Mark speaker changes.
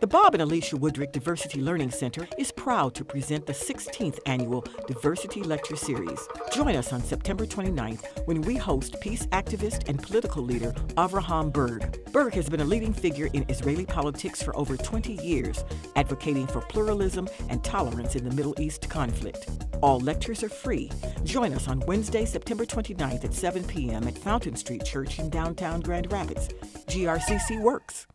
Speaker 1: The Bob and Alicia Woodrick Diversity Learning Center is proud to present the 16th Annual Diversity Lecture Series. Join us on September 29th when we host peace activist and political leader Avraham Burg. Burg has been a leading figure in Israeli politics for over 20 years, advocating for pluralism and tolerance in the Middle East conflict. All lectures are free. Join us on Wednesday, September 29th at 7 p.m. at Fountain Street Church in downtown Grand Rapids. GRCC works.